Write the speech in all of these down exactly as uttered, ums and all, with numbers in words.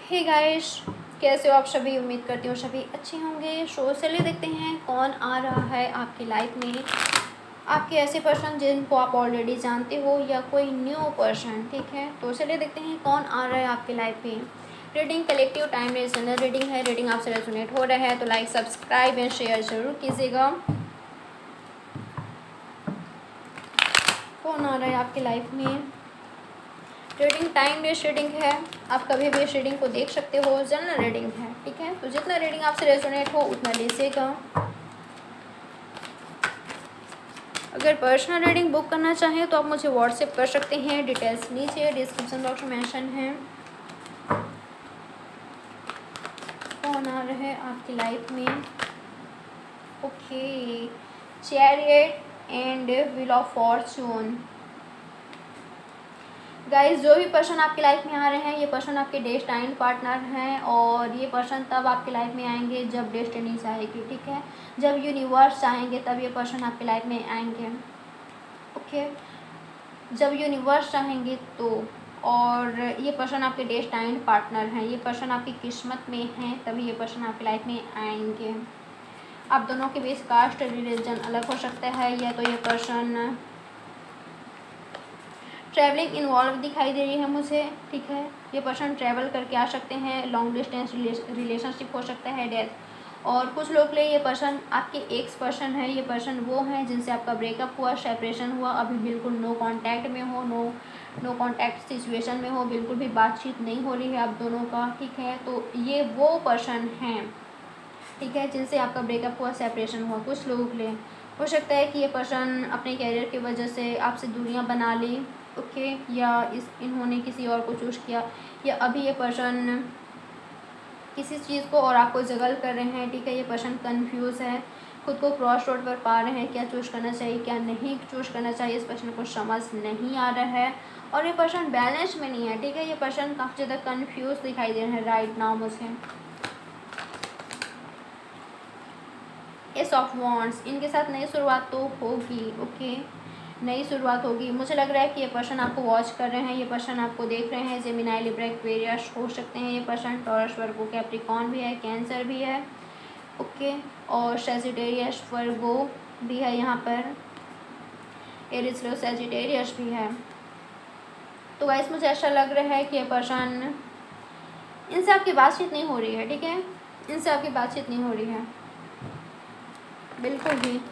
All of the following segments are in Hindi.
हे गाइस, कैसे हो आप सभी। उम्मीद करती हूँ सभी अच्छे होंगे। शो चलिए देखते हैं कौन आ रहा है आपकी लाइफ में। आपके ऐसे पर्सन जिनको आप ऑलरेडी जानते हो या कोई न्यू पर्सन। ठीक है, तो चलिए देखते हैं कौन आ रहा है आपकी लाइफ में। Reading collective time general reading है। रीडिंग आपसे रेजोनेट हो रहा है तो लाइक सब्सक्राइब एंड शेयर जरूर कीजिएगा। कौन आ रहा है आपकी लाइफ में। रीडिंग टाइम बेस्ड रीडिंग है। आप कभी भी इस रीडिंग को देख सकते हो। जनरल रीडिंग है, ठीक है, तो जितना रीडिंग आपसे रेजोनेट हो उतना लीजिएगा। अगर पर्सनल रीडिंग बुक करना चाहें तो आप मुझे व्हाट्सएप कर सकते हैं। डिटेल्स नीचे डिस्क्रिप्शन बॉक्स में मेंशन है। कौन आ रहा है आपकी लाइफ में। Okay, chariot and wheel of fortune. Guys, जो भी पर्सन आपकी लाइफ में आ रहे हैं ये पर्सन आपके डेस्टाइन पार्टनर हैं और ये पर्सन तब आपकी लाइफ में आएंगे जब डेस्टिनी चाहेगी। ठीक है, जब यूनिवर्स चाहेंगे तब ये पर्सन आपकी लाइफ में आएंगे। ओके, जब यूनिवर्स चाहेंगे तो। और ये पर्सन आपके डेस्टाइन पार्टनर हैं। ये पर्सन आपकी किस्मत में हैं तभी ये पर्सन आपकी लाइफ में आएंगे। आप दोनों के बीच कास्ट रिलीजन अलग हो सकता है या तो ये पर्सन ट्रैवलिंग इन्वॉल्व दिखाई दे रही है मुझे। ठीक है, ये पर्सन ट्रैवल करके आ सकते हैं। लॉन्ग डिस्टेंस रिलेशनशिप हो सकता है, डेथ। और कुछ लोग के लिए ये पर्सन आपके एक्स पर्सन है। ये पर्सन वो हैं जिनसे आपका ब्रेकअप हुआ, सेपरेशन हुआ, अभी बिल्कुल नो कांटेक्ट में हो, नो नो कांटेक्ट सिचुएशन में हो, बिल्कुल भी बातचीत नहीं हो रही है आप दोनों का। ठीक है, तो ये वो पर्सन हैं, ठीक है, जिनसे आपका ब्रेकअप हुआ, सेपरेशन हुआ। कुछ लोगों के लिए हो सकता है कि ये पर्सन अपने कैरियर की वजह से आपसे दूरियां बना ली। ओके, या इस इन्होंने किसी और को चूज़ किया, या अभी ये पर्सन किसी चीज़ को और आपको जगल कर रहे हैं। ठीक है, ये पर्सन कंफ्यूज है, खुद को क्रॉस रोड पर पा रहे हैं, क्या चूज़ करना चाहिए क्या नहीं चूज़ करना चाहिए, इस पर्सन को समझ नहीं आ रहा है। और ये पर्सन बैलेंस में नहीं है। ठीक है, ये पर्सन काफ़ी ज़्यादा कंफ्यूज दिखाई दे रहे हैं राइट नाउ मुझे। एस ऑफ वॉन्ड्स, इनके साथ नई शुरुआत तो होगी। ओके, नई शुरुआत होगी। मुझे लग रहा है कि ये पर्सन आपको वॉच कर रहे हैं, ये पर्सन आपको देख रहे हैं। जेमिनी, लिब्रा, एक्वेरियस हो सकते हैं ये पर्सन। टॉरस, वर्गो, कैप्रिकॉर्न भी है, कैंसर भी है। ओके, और सैजिटेरियस, वर्गो भी है यहाँ पर, एरिस, लो, सैजिटेरियस भी है। तो गाइस, मुझे ऐसा लग रहा है कि ये पर्सन, इनसे आपकी बातचीत नहीं हो रही है। ठीक है, इनसे आपकी बातचीत नहीं हो रही है बिल्कुल भी।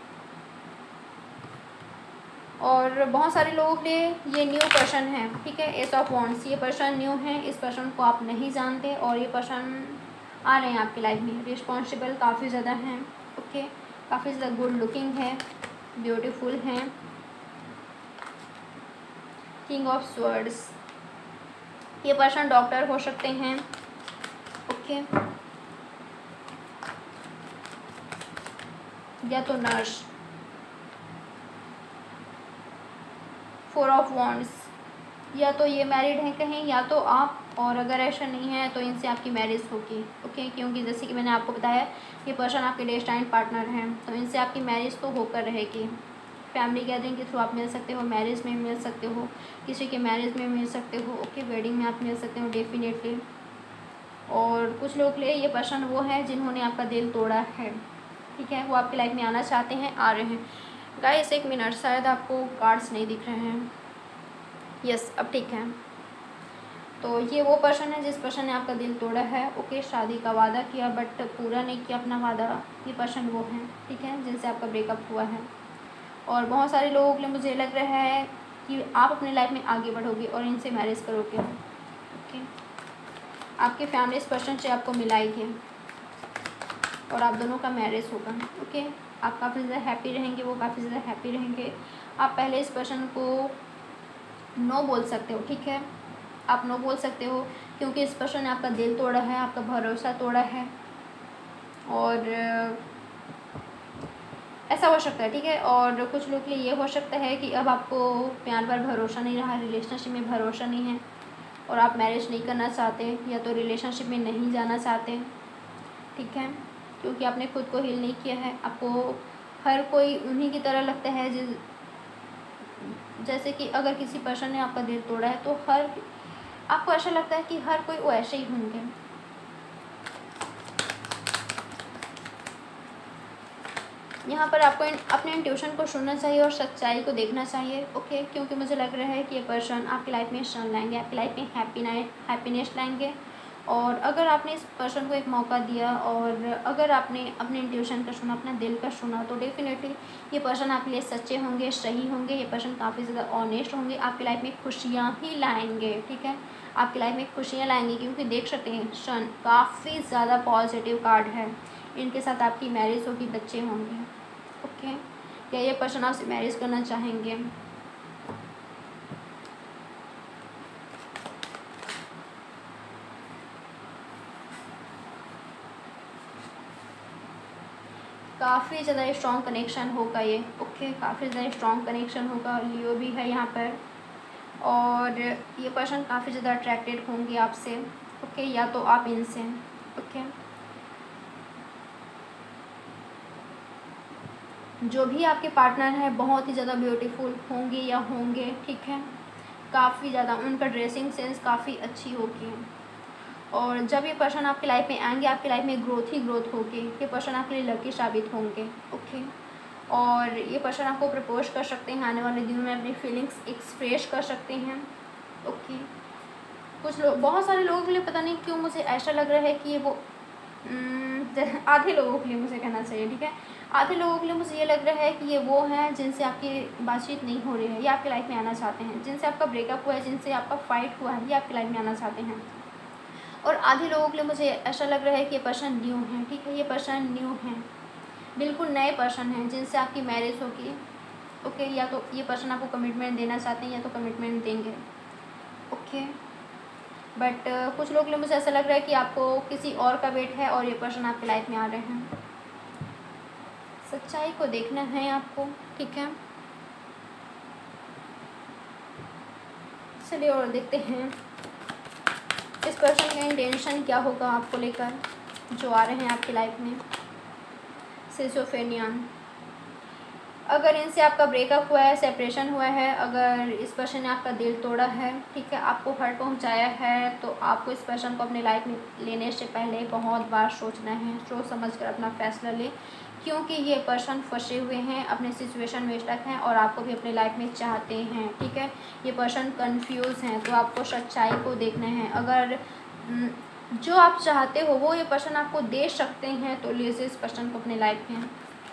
और बहुत सारे लोगों के लिए ये न्यू पर्सन है। ठीक है, एस ऑफ वॉन्ड्स, ये पर्सन न्यू है, इस पर्सन को आप नहीं जानते और ये पर्सन आ रहे हैं आपकी लाइफ में। रिस्पॉन्सिबल काफ़ी ज़्यादा हैं। ओके, काफ़ी ज़्यादा गुड लुकिंग है, ब्यूटीफुल हैं। किंग ऑफ स्वर्ड्स, ये पर्सन डॉक्टर हो सकते हैं। ओके, या तो नर्स। फोर ऑफ वॉन्ड्स, या तो ये मैरिड हैं कहीं या तो आप, और अगर ऐसा नहीं है तो इनसे आपकी मैरिज होगी। ओके, क्योंकि जैसे कि मैंने आपको बताया ये पर्सन आपके डेस्टाइन पार्टनर हैं तो इनसे आपकी मैरिज तो होकर रहेगी। फैमिली गैदरिंग के थ्रू आप मिल सकते हो, मैरिज में मिल सकते हो, किसी के मैरिज में मिल सकते हो। ओके, वेडिंग में आप मिल सकते हो डेफिनेटली। और कुछ लोग के लिए ये पर्सन वो है जिन्होंने आपका दिल तोड़ा है। ठीक है, वो आपकी लाइफ में आना चाहते हैं, आ रहे हैं। गाइस एक मिनट, शायद आपको कार्ड्स नहीं दिख रहे हैं। यस, अब ठीक है। तो ये वो पर्सन है जिस पर्सन ने आपका दिल तोड़ा है। ओके, शादी का वादा किया बट पूरा नहीं किया अपना वादा। ये पर्सन वो हैं, ठीक है, जिनसे आपका ब्रेकअप हुआ है। और बहुत सारे लोगों के लिए मुझे लग रहा है कि आप अपनी लाइफ में आगे बढ़ोगे और इनसे मैरिज करोगे। ओके, आपकी फैमिली इस पर्सन से आपको मिलाएगी और आप दोनों का मैरिज होगा। ओके, आप काफ़ी ज़्यादा हैप्पी रहेंगे, वो काफ़ी ज़्यादा हैप्पी रहेंगे। आप पहले इस पर्सन को नो बोल सकते हो। ठीक है, आप नो बोल सकते हो क्योंकि इस पर्सन ने आपका दिल तोड़ा है, आपका भरोसा तोड़ा है। और ऐसा हो सकता है। ठीक है, और कुछ लोग के लिए ये हो सकता है कि अब आपको प्यार पर भरोसा नहीं रहा, रिलेशनशिप में भरोसा नहीं है और आप मैरिज नहीं करना चाहते या तो रिलेशनशिप में नहीं जाना चाहते। ठीक है, क्योंकि आपने खुद को हील नहीं किया है। आपको हर कोई उन्हीं की तरह लगता है जिस जैसे कि अगर किसी पर्सन ने आपका दिल तोड़ा है तो हर आपको ऐसा लगता है कि हर कोई वो ऐसे ही होंगे। यहाँ पर आपको अपने इंट्यूशन को सुनना चाहिए और सच्चाई को देखना चाहिए, ओके, क्योंकि मुझे लग रहा है कि ये पर्सन आपकी लाइफ में सन लाएंगे, आपकी लाइफ में हैप्पी हैप्पीनेस लाएंगे। और अगर आपने इस पर्सन को एक मौका दिया और अगर आपने अपने इंट्यूशन का सुना, अपना दिल का सुना, तो डेफिनेटली ये पर्सन आपके लिए सच्चे होंगे, सही होंगे। ये पर्सन काफ़ी ज़्यादा ऑनेस्ट होंगे, आपकी लाइफ में खुशियाँ ही लाएंगे, ठीक है, आपकी लाइफ में खुशियाँ लाएंगे। क्योंकि देख सकते हैं सन काफ़ी ज़्यादा पॉजिटिव कार्ड है। इनके साथ आपकी मैरिज होगी, बच्चे होंगे, ओके। क्या ये पर्सन आपसे मैरिज करना चाहेंगे? काफ़ी ज़्यादा स्ट्रॉन्ग कनेक्शन होगा ये, ओके, काफ़ी ज़्यादा स्ट्रॉन्ग कनेक्शन होगा। लियो भी है यहाँ पर और ये पर्सन काफ़ी ज़्यादा अट्रैक्टेड होंगे आपसे, ओके, या तो आप इनसे, ओके। जो भी आपके पार्टनर है बहुत ही ज़्यादा ब्यूटीफुल होंगे या होंगे, ठीक है, काफ़ी ज़्यादा उनका ड्रेसिंग सेंस काफ़ी अच्छी होगी। और जब ये पर्सन आपकी लाइफ में आएंगे आपकी लाइफ में ग्रोथ ही ग्रोथ होगी। ये पर्सन आपके लिए लकी साबित होंगे, ओके। और ये पर्सन आपको प्रपोज कर सकते हैं, आने वाले दिनों में अपनी फीलिंग्स एक्सप्रेस कर सकते हैं, ओके। कुछ लोग, बहुत सारे लोगों के लिए पता नहीं क्यों मुझे ऐसा लग रहा है कि ये वो आधे लोगों के लिए मुझे कहना चाहिए, ठीक है, आधे लोगों के लिए मुझे ये लग रहा है कि ये वो हैं जिनसे आपकी बातचीत नहीं हो रही है, ये आपकी लाइफ में आना चाहते हैं। जिनसे आपका ब्रेकअप हुआ है, जिनसे आपका फाइट हुआ है, ये आपकी लाइफ में आना चाहते हैं। और आधे लोगों के लिए मुझे ऐसा लग रहा है कि ये पर्सन न्यू है, ठीक है, ये पर्सन न्यू है, बिल्कुल नए पर्सन हैं जिनसे आपकी मैरिज होगी, ओके। या तो ये पर्सन आपको कमिटमेंट देना चाहते हैं या तो कमिटमेंट देंगे, ओके। बट uh, कुछ लोगों के लिए मुझे ऐसा लग रहा है कि आपको किसी और का वेट है और ये पर्सन आपकी लाइफ में आ रहे हैं। सच्चाई को देखना है आपको, ठीक है। चलिए और देखते हैं इस पर्सन का इंटेंशन क्या होगा आपको लेकर, जो आ रहे हैं आपकी लाइफ में। सिजोफेनियन, अगर इनसे आपका ब्रेकअप हुआ है, सेपरेशन हुआ है, अगर इस पर्सन ने आपका दिल तोड़ा है, ठीक है, आपको हर्ट पहुंचाया है, तो आपको इस पर्सन को अपने लाइफ में लेने से पहले बहुत बार सोचना है, सोच समझ कर अपना फैसला लें। क्योंकि ये पर्सन फंसे हुए हैं, अपने सिचुएशन में स्टक हैं और आपको भी अपने लाइफ में चाहते हैं, ठीक है। ये पर्सन कंफ्यूज हैं, तो आपको सच्चाई को देखना है। अगर जो आप चाहते हो वो ये पर्सन आपको दे सकते हैं, तो लीजिए इस पर्सन को अपने लाइफ में।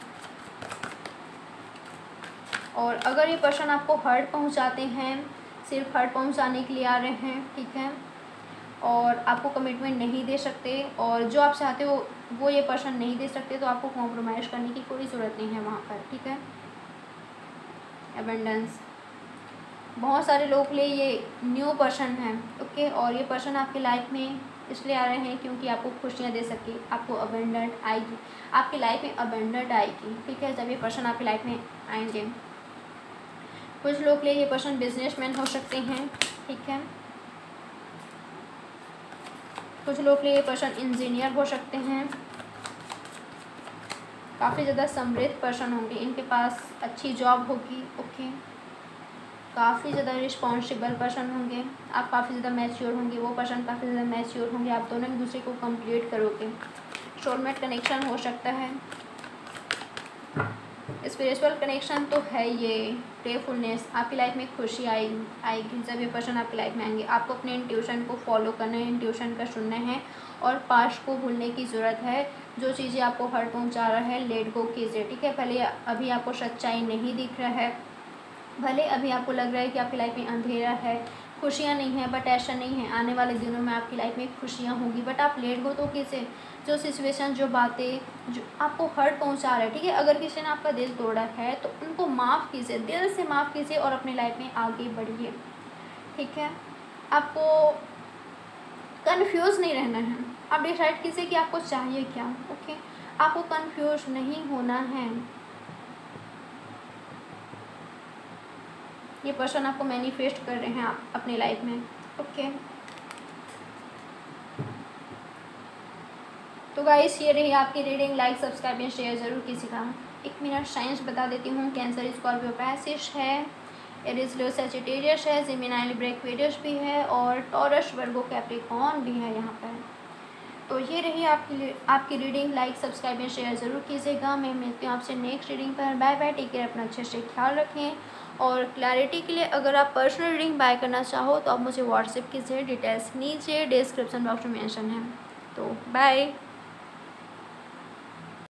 और अगर ये पर्सन आपको हर्ट पहुंचाते हैं, सिर्फ हर्ट पहुंचाने के लिए आ रहे हैं, ठीक है, और आपको कमिटमेंट नहीं दे सकते और जो आप चाहते हो वो ये पर्सन नहीं दे सकते, तो आपको कॉम्प्रोमाइज़ करने की कोई ज़रूरत नहीं है वहाँ पर, ठीक है। अबंडेंस, बहुत सारे लोगों के लिए ये न्यू पर्सन है, ओके। और ये पर्सन आपकी लाइफ में इसलिए आ रहे हैं क्योंकि आपको खुशियाँ दे सके, आपको अबंडेंट आएगी, आपकी लाइफ में अबंडेंट आएगी, ठीक है, जब ये पर्सन आपकी लाइफ में आएंगे। कुछ लोग के लिए ये पर्सन बिजनेसमैन हो सकते हैं, ठीक है। कुछ लोग के लिए ये पर्सन इंजीनियर हो सकते हैं। काफ़ी ज़्यादा समृद्ध पर्सन होंगे, इनके पास अच्छी जॉब होगी, ओके। काफ़ी ज़्यादा रिस्पॉन्सिबल पर्सन होंगे, आप काफ़ी ज़्यादा मैच्योर होंगे, वो पर्सन काफ़ी ज़्यादा मैच्योर होंगे, आप दोनों एक दूसरे को कंप्लीट करोगे। सोलमेट कनेक्शन हो सकता है, स्पिरिचुअल कनेक्शन तो है ये। प्लेफुलनेस, आपकी लाइफ में खुशी आएगी आएगी जब ये पर्सन आपकी लाइफ में आएंगे। आपको अपने इंट्यूशन को फॉलो करना है, इंट्यूशन का सुनना है और पास्ट को भूलने की ज़रूरत है। जो चीज़ें आपको हर्ट पहुंचा रहा है लेट गो कीजिए, ठीक है। भले अभी आपको सच्चाई नहीं दिख रहा है, भले अभी आपको लग रहा है कि आपकी लाइफ में अंधेरा है, खुशियाँ नहीं है, बट ऐसा नहीं है। आने वाले दिनों में आपकी लाइफ में खुशियाँ होंगी, बट आप लेट गो तो कीजिए। जो सिचुएशन, जो बातें जो आपको हर्ट पहुंचा रहा है, ठीक है, अगर किसी ने आपका दिल तोड़ा है तो उनको माफ़ कीजिए, दिल से माफ़ कीजिए और अपनी लाइफ में आगे बढ़िए, ठीक है। आपको कंफ्यूज नहीं रहना है, आप डिसाइड कीजिए कि आपको चाहिए क्या, ओके। आपको कंफ्यूज नहीं होना है। ये पर्सन आपको मैनिफेस्ट कर रहे हैं आप अपनी लाइफ में, ओके। तो गाइस ये रही आपकी reading. Like, subscribe and share ज़रूर कीजिएगा। एक मिनट साइंस बता देती हूँ। कैंसर, स्कॉर्पियो, पैसिश है, एरिस लियो सैजिटेरियस है, जेमिनी लिब्रा एक्वेरियस भी है और टॉरस वर्गो कैप्रिकॉर्न भी है यहाँ पर। तो ये रही आपकी आपकी reading. Like subscribe and share ज़रूर कीजिएगा। मैं मिलती हूँ आपसे नेक्स्ट रीडिंग पर। बाय बाय, टेक केयर, अपना अच्छे से ख्याल रखें। और क्लैरिटी के लिए अगर आप पर्सनल रीडिंग बाय करना चाहो तो आप मुझे व्हाट्सएप कीजिए, डिटेल्स नीचे डिस्क्रिप्शन बॉक्स में मेंशन है। तो बाय।